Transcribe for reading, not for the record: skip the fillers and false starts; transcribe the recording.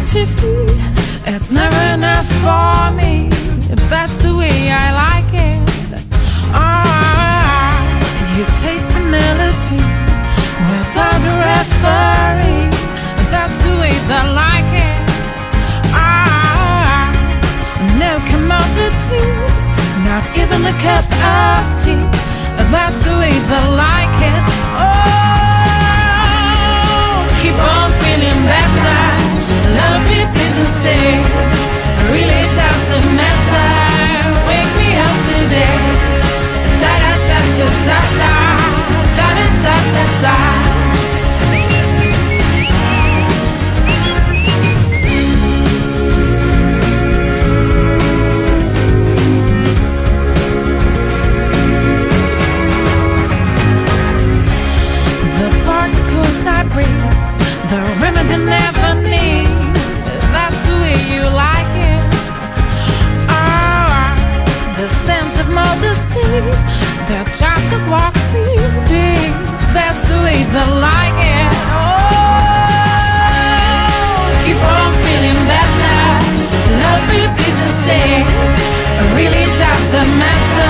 reality. It's never enough for me, if that's the way I like it. You taste the melody without a referee, if that's the way they like it. No commodities, not even a cup of tea, if that's the way they like it. Keep on feeling better, love me please and stay. Really doesn't matter, wake me up today. Da da da da da da da da da da. The remedy never need, that's the way you like it. The scent of modesty, the touch that walks in peace, that's the way they like it. Keep on feeling better, love me please and stay. It really doesn't matter.